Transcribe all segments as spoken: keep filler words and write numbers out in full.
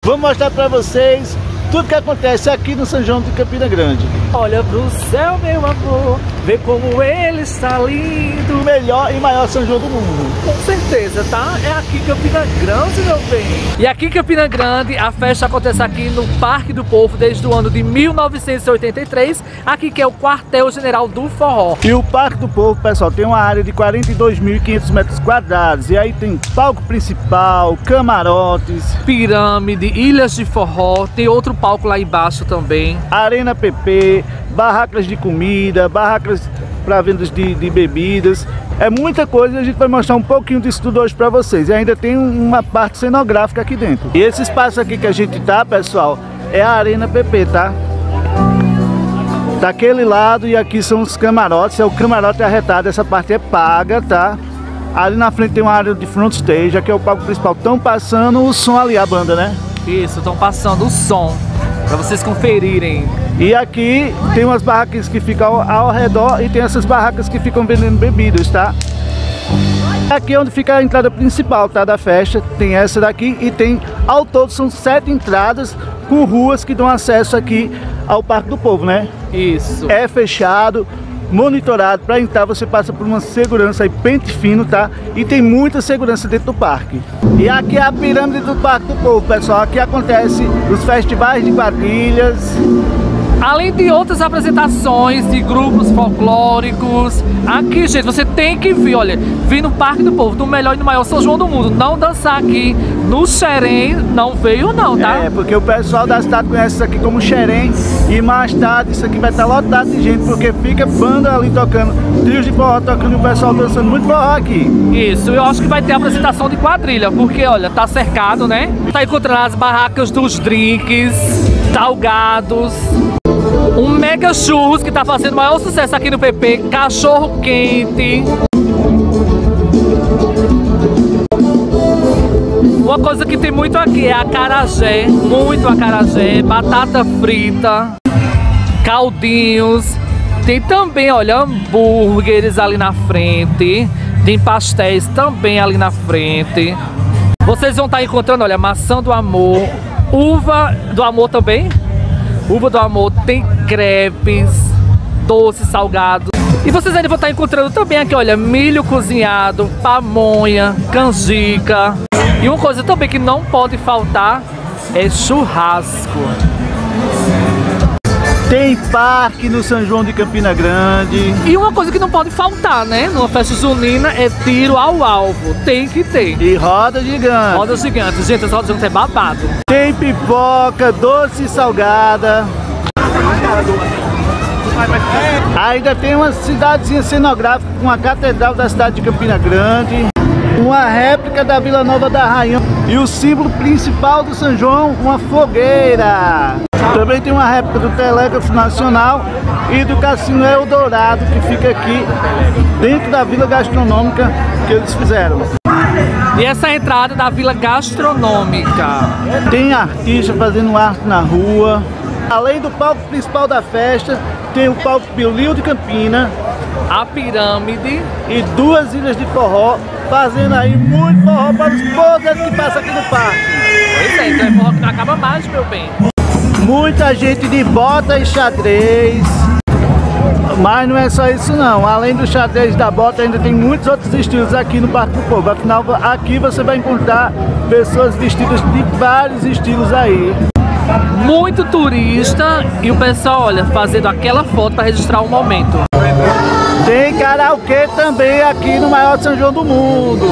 Vamos mostrar para vocês tudo que acontece aqui no São João de Campina Grande. Olha pro céu, meu amor, vê como ele está lindo. O melhor e maior São João do mundo. Com certeza, tá? É aqui em Campina Grande, meu bem. E aqui em Campina Grande, a festa acontece aqui no Parque do Povo desde o ano de mil novecentos e oitenta e três, aqui que é o quartel-general do forró. E o Parque do Povo, pessoal, tem uma área de quarenta e dois mil e quinhentos metros quadrados. E aí tem palco principal, camarotes, pirâmide, ilhas de forró, tem outro palco lá embaixo também. Arena P P, barracas de comida, barracas para vendas de, de bebidas. É muita coisa e a gente vai mostrar um pouquinho disso tudo hoje para vocês. E ainda tem uma parte cenográfica aqui dentro. E esse espaço aqui que a gente tá, pessoal, é a Arena P P, tá? Daquele lado e aqui são os camarotes. É o camarote arretado, essa parte é paga, tá? Ali na frente tem uma área de front stage, aqui é o palco principal. Estão passando o som ali, a banda, né? Isso, estão passando o som para vocês conferirem. E aqui tem umas barracas que ficam ao, ao redor e tem essas barracas que ficam vendendo bebidas, tá? Aqui é onde fica a entrada principal, tá, da festa. Tem essa daqui e tem, ao todo, são sete entradas com ruas que dão acesso aqui ao Parque do Povo, né? Isso. É fechado, monitorado. Para entrar você passa por uma segurança aí, pente fino, tá? E tem muita segurança dentro do parque. E aqui é a pirâmide do Parque do Povo, pessoal. Aqui acontece os festivais de quadrilhas, além de outras apresentações de grupos folclóricos. Aqui, gente, você tem que vir, olha, vir no Parque do Povo, no melhor e no maior São João do mundo. Não dançar aqui no Xerém, não veio não, tá? É, porque o pessoal da cidade conhece isso aqui como Xerém. E mais tarde isso aqui vai estar lotado de gente, porque fica banda ali tocando, trios de forró tocando e o pessoal dançando muito forró aqui. Isso, eu acho que vai ter apresentação de quadrilha, porque, olha, tá cercado, né? Tá encontrando as barracas dos drinks, salgados, um mega churros que tá fazendo o maior sucesso aqui no P P, cachorro quente. Uma coisa que tem muito aqui é acarajé, muito acarajé, batata frita, caldinhos. Tem também, olha, hambúrgueres ali na frente, tem pastéis também ali na frente. Vocês vão estar encontrando, olha, maçã do amor, uva do amor também. Uva do amor, tem crepes, doces, salgados. E vocês ainda vão estar encontrando também aqui, olha, milho cozinhado, pamonha, canjica. E uma coisa também que não pode faltar é churrasco. Tem parque no São João de Campina Grande. E uma coisa que não pode faltar, né, numa festa junina é tiro ao alvo. Tem que ter. E roda gigante. Roda gigante. Gente, essa roda gigante é babado. Tem pipoca, doce e salgada. Ainda tem uma cidadezinha cenográfica com a catedral da cidade de Campina Grande, uma réplica da Vila Nova da Rainha e o símbolo principal do São João, uma fogueira. Também tem uma réplica do Telégrafo Nacional e do Cassino Eldorado, que fica aqui dentro da Vila Gastronômica que eles fizeram. E essa é a entrada da Vila Gastronômica. Tem artista fazendo arte na rua. Além do palco principal da festa, tem o palco Piolil de Campina, a pirâmide e duas ilhas de forró, fazendo aí muito forró para os povos que passam aqui no parque. Pois é, então é forró que não acaba mais, meu bem. Muita gente de bota e xadrez. Mas não é só isso não, além do xadrez da bota ainda tem muitos outros estilos aqui no Parque do Povo. Afinal, aqui você vai encontrar pessoas vestidas de vários estilos aí. Muito turista e o pessoal, olha, fazendo aquela foto para registrar o momento. Tem karaokê também aqui no maior São João do mundo.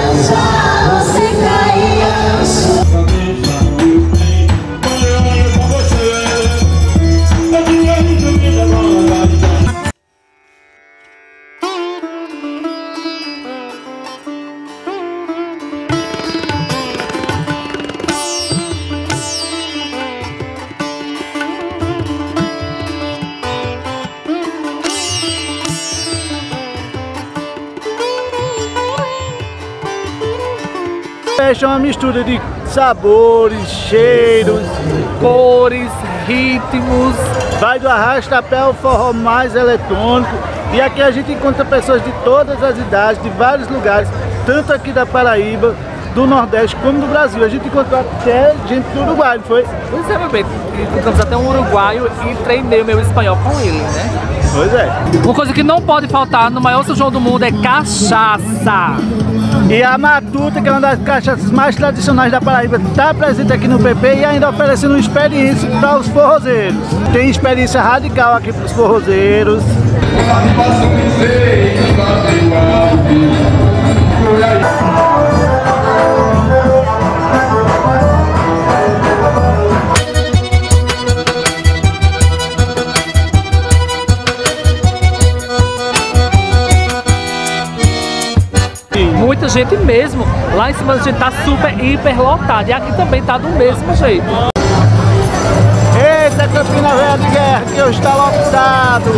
É uma mistura de sabores, cheiros, cores, ritmos. Vai do arrasta-pé ao forró mais eletrônico. E aqui a gente encontra pessoas de todas as idades, de vários lugares, tanto aqui da Paraíba do Nordeste como do Brasil. A gente encontrou até gente do Uruguai, não foi? Pois é, meu bem. Encontramos até um uruguaio e treinei o meu espanhol com ele, né? Pois é. Uma coisa que não pode faltar no maior São João do mundo é cachaça. E a Matuta, que é uma das cachaças mais tradicionais da Paraíba, está presente aqui no P P e ainda oferecendo uma experiência para os forrozeiros. Tem experiência radical aqui para os forrozeiros. Muita gente mesmo. Lá em cima a gente tá super, hiper lotado. E aqui também tá do mesmo jeito. Eita, Campina Velha de Guerra, que hoje está lotado.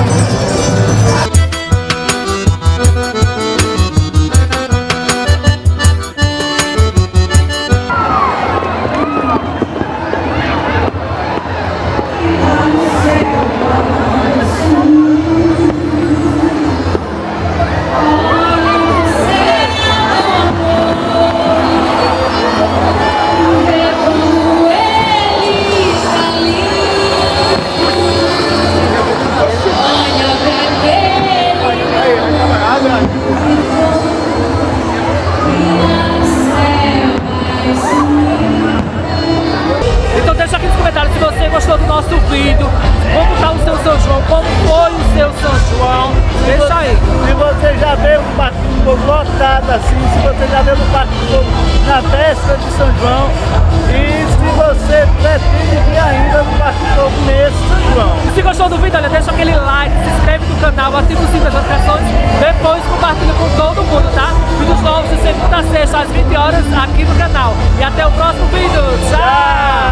Então deixa aqui nos comentários se você gostou do nosso vídeo, como tá o seu São João, como foi o seu São João, deixa aí. Se você já veio no Parque do Povo lotado assim, se você já veio no Parque do Povo na véspera de São João, e se você pretende vir ainda no Parque do Povo nesse São João. Se gostou do vídeo, olha, deixa aquele like, se inscreve no canal, ativa o sininho das notificações, depois compartilha com todo mundo, tá? Vídeos novos de segunda a sexta às vinte horas aqui no canal. E até o próximo vídeo. Tchau!